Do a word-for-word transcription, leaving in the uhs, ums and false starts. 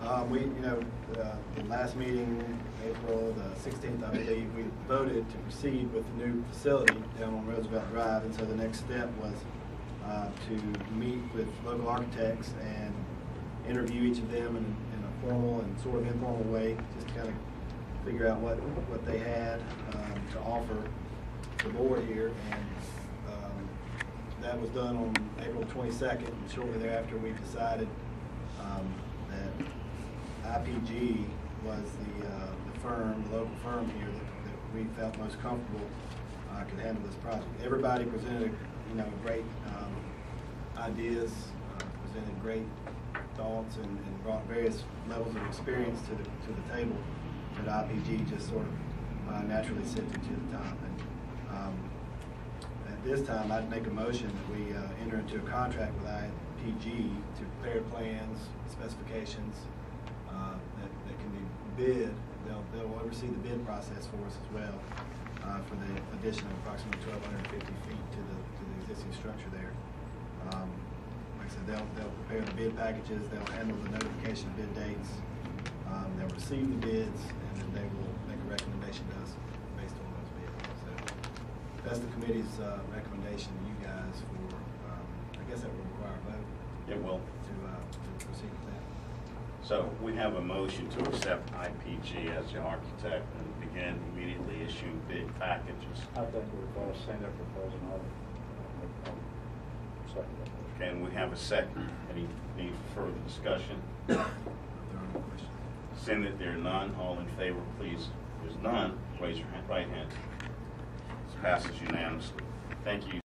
Um, we, you know, uh, the last meeting, April the sixteenth, I believe, we voted to proceed with the new facility down on Roosevelt Drive, and so the next step was uh, to meet with local architects and interview each of them in, in a formal and sort of informal way, just to kind of figure out what what they had um, to offer the board here, and um, that was done on April twenty-second. And shortly thereafter, we decided um, that I P G was the, uh, the firm, the local firm here that, that we felt most comfortable uh, could handle this project. Everybody presented, you know, great um, ideas, uh, presented great thoughts, and, and brought various levels of experience to the to the table that I P G just sort of uh, naturally sent it to the top. And um, at this time, I'd make a motion that we uh, enter into a contract with I P G to prepare plans, specifications uh, that, that can be bid. They'll, they'll oversee the bid process for us as well uh, for the addition of approximately twelve fifty feet to the to the existing structure there. Um, like I said, they'll, they'll prepare the bid packages, they'll handle the notification of bid dates, um, they'll receive the bids, and then they will make a recommendation to us based on those bids. So that's the committee's uh, recommendation to you guys for, um, I guess that will require a vote. It will. To, uh, to proceed with that. So we have a motion to accept I P G as the architect and begin immediately issuing bid packages. I think we've uh, seen their proposal. I'll, I'll second that. Can we have a second? Any need for further discussion? If there are no questions. Seeing that there are none, all in favor, please. If there's none, raise your hand, right hand. This passes unanimously. Thank you.